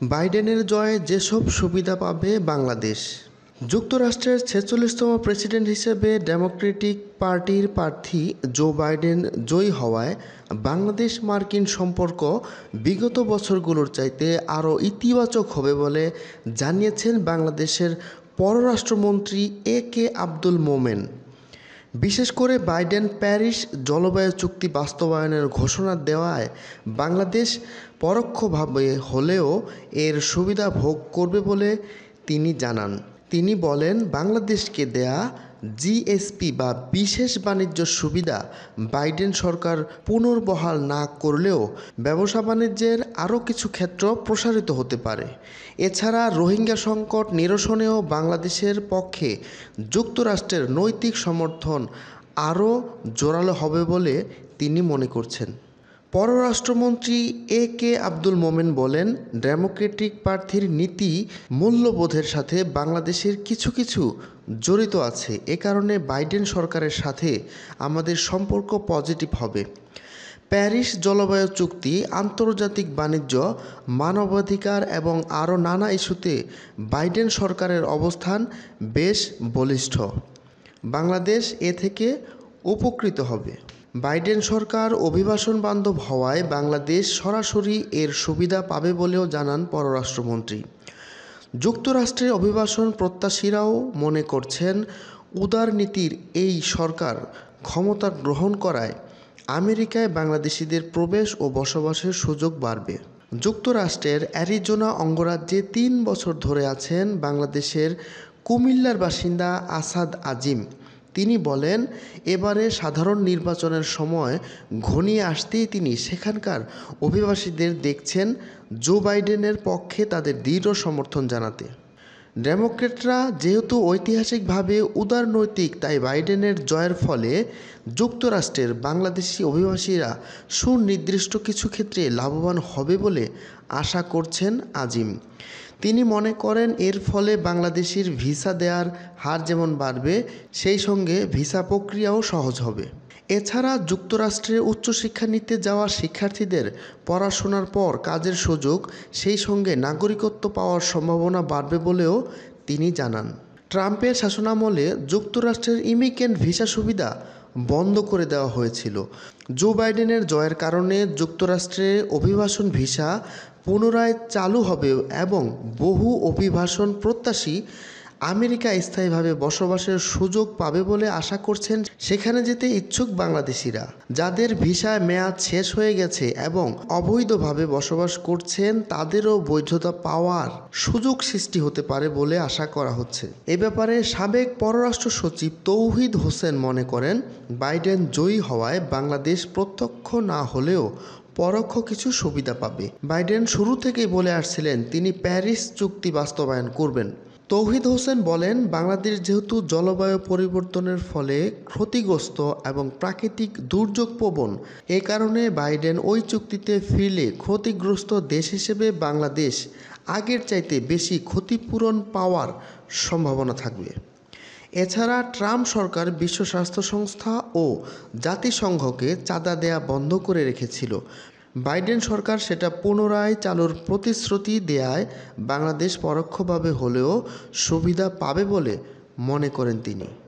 বাইডেনের জয়ে যেসব সুবিধা পাবে বাংলাদেশ। যুক্তরাষ্ট্রের ৪৬তম প্রেসিডেন্ট হিসেবে ডেমোক্রেটিক পার্টির প্রার্থী জো বাইডেন জয়ী হওয়ায় বাংলাদেশ মার্কিন সম্পর্ক বিগত বছরগুলোর চাইতে আরও ইতিবাচক হবে বলে জানিয়েছেন বাংলাদেশের পররাষ্ট্রমন্ত্রী এ.কে আব্দুল মোমেন। বিশেষ করে বাইডেন প্যারিস জলবায়ু চুক্তি বাস্তবায়নের ঘোষণা দেওয়ায় বাংলাদেশ পরোক্ষভাবে হলেও এর সুবিধা ভোগ করবে বলে তিনি জানান। তিনি বলেন, বাংলাদেশকে দেয়া জিএসপি বা বিশেষ বাণিজ্য সুবিধা বাইডেন সরকার পুনর্বহাল না করলেও ব্যবসা বাণিজ্যের আরও কিছু ক্ষেত্র প্রসারিত হতে পারে। এছাড়া রোহিঙ্গা সংকট নিরসনেও বাংলাদেশের পক্ষে যুক্তরাষ্ট্রের নৈতিক সমর্থন আরও জোরালো হবে বলে তিনি মনে করছেন। পররাষ্ট্রমন্ত্রী এ.কে আব্দুল মোমেন বলেন, ডেমোক্রেটিক প্রার্থীর নীতি মূল্যবোধের সাথে বাংলাদেশের কিছু কিছু জড়িত আছে। এ কারণে বাইডেন সরকারের সাথে আমাদের সম্পর্ক পজিটিভ হবে। প্যারিস জলবায়ু চুক্তি, আন্তর্জাতিক বাণিজ্য, মানবাধিকার এবং আরও নানা ইস্যুতে বাইডেন সরকারের অবস্থান বেশ বলিষ্ঠ। বাংলাদেশ এ থেকে উপকৃত হবে। বাইডেন সরকার অভিবাসন বান্ধব হওয়ায় বাংলাদেশ সরাসরি এর সুবিধা পাবে বলেও জানান পররাষ্ট্রমন্ত্রী। যুক্তরাষ্ট্রের অভিবাসন প্রত্যাশীরাও মনে করছেন, উদারনীতির এই সরকার ক্ষমতা গ্রহণ করায় আমেরিকায় বাংলাদেশিদের প্রবেশ ও বসবাসের সুযোগ বাড়বে। যুক্তরাষ্ট্রের অ্যারিজোনা অঙ্গরাজ্যে ৩ বছর ধরে আছেন বাংলাদেশের কুমিল্লার বাসিন্দা আসাদ আজিম। তিনি বলেন, এবারে সাধারণ নির্বাচনের সময় ঘনিয়ে আসতেই তিনি সেখানকার অভিবাসীদের দেখছেন জো বাইডেনের পক্ষে তাদের দৃঢ় সমর্থন জানাতে। ডেমোক্র্যাটরা যেহেতু ঐতিহাসিকভাবে উদারনৈতিক, তাই বাইডেনের জয়ের ফলে যুক্তরাষ্ট্রের বাংলাদেশি অভিবাসীরা সুনির্দিষ্ট কিছু ক্ষেত্রে লাভবান হবে বলে আশা করছেন আজিম। তিনি মনে করেন, এর ফলে বাংলাদেশির ভিসা দেওয়ার হার যেমন বাড়বে, সেই সঙ্গে ভিসা প্রক্রিয়াও সহজ হবে। এছাড়া যুক্তরাষ্ট্রে উচ্চশিক্ষা নিতে যাওয়া শিক্ষার্থীদের পড়াশোনার পর কাজের সুযোগ, সেই সঙ্গে নাগরিকত্ব পাওয়ার সম্ভাবনা বাড়বে বলেও তিনি জানান। ট্রাম্পের শাসনামলে যুক্তরাষ্ট্রের ইমিগ্রেন্ট ভিসা সুবিধা বন্ধ করে দেওয়া হয়েছিল। জো বাইডেনের জয়ের কারণে যুক্তরাষ্ট্রে অভিবাসন ভিসা পুনরায় চালু হবে এবং বহু অভিবাসন প্রত্যাশী আমেরিকায় স্থায়ীভাবে বসবাসের সুযোগ পাবে বলে আশা করছেন সেখানে যেতে ইচ্ছুক বাংলাদেশিরা। যাদের ভিসার মেয়াদ শেষ হয়ে গেছে এবং অবৈধভাবে বসবাস করছেন, তাদেরও বৈধতা পাওয়ার সুযোগ সৃষ্টি হতে পারে বলে আশা করা হচ্ছে। এ ব্যাপারে সাবেক পররাষ্ট্র সচিব তৌহিদ হোসেন মনে করেন, বাইডেন জয়ী হওয়ায় বাংলাদেশ প্রত্যক্ষ না হলেও পরোক্ষ কিছু সুবিধা পাবে। বাইডেন শুরু থেকেই বলে আসছিলেন তিনি প্যারিস চুক্তি বাস্তবায়ন করবেন। তৌহিদ হোসেন বলেন, বাংলাদেশ যেহেতু জলবায়ু পরিবর্তনের ফলে ক্ষতিগ্রস্ত এবং প্রাকৃতিক দুর্যোগ প্রবণ, এ কারণে বাইডেন ওই চুক্তিতে ফিরলে ক্ষতিগ্রস্ত দেশ হিসেবে বাংলাদেশ আগের চাইতে বেশি ক্ষতিপূরণ পাওয়ার সম্ভাবনা থাকবে। এছাড়া ট্রাম্প সরকার বিশ্ব স্বাস্থ্য সংস্থা ও জাতিসংঘকে চাঁদা দেয়া বন্ধ করে রেখেছিল। বাইডেন সরকার সেটা পুনরায় চালুর প্রতিশ্রুতি দেয়ায় বাংলাদেশ পরোক্ষভাবে হলেও সুবিধা পাবে বলে মনে করেন তিনি।